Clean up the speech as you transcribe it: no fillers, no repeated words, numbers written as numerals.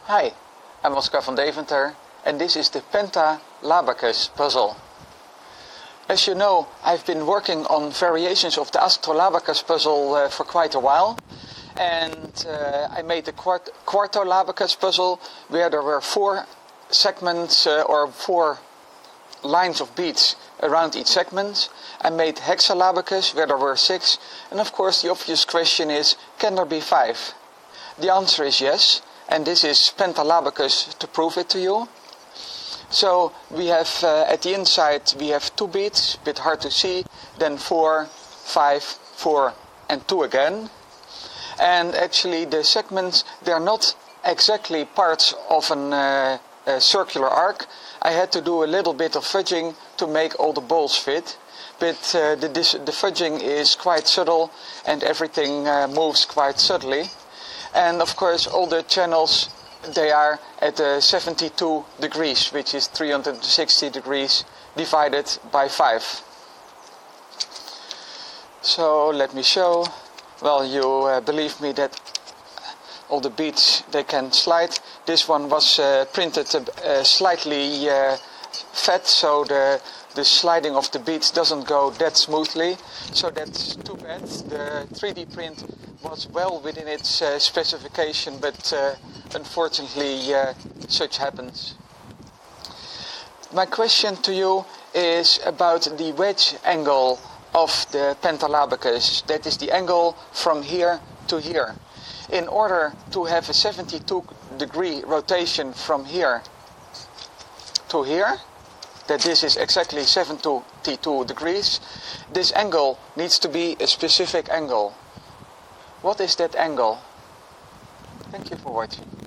Hi, I'm Oscar van Deventer and this is the Pentalabacus puzzle. As you know, I've been working on variations of the Astrolabacus puzzle for quite a while, and I made the Quartolabacus puzzle where there were 4 segments or 4 lines of beads around each segment. I made Hexalabacus where there were 6, and of course the obvious question is, can there be 5? The answer is yes, and this is Pentalabacus to prove it to you. So we have at the inside we have 2 beads, a bit hard to see, then 4, 5, 4 and 2 again. And actually the segments, they are not exactly parts of a circular arc. I had to do a little bit of fudging to make all the balls fit, but the fudging is quite subtle and everything moves quite subtly. And of course all the channels, they are at 72 degrees, which is 360 degrees divided by 5. So let me show. Well, you believe me that all the beads, they can slide. This one was printed slightly fat, so the sliding of the beads doesn't go that smoothly. So that's too bad. The 3D print was well within its specification, but unfortunately such happens. My question to you is about the wedge angle of the Pentalabacus. That is the angle from here to here. In order to have a 72-degree rotation from here to here, that this is exactly 72 degrees, this angle needs to be a specific angle. What is that angle? Thank you for watching.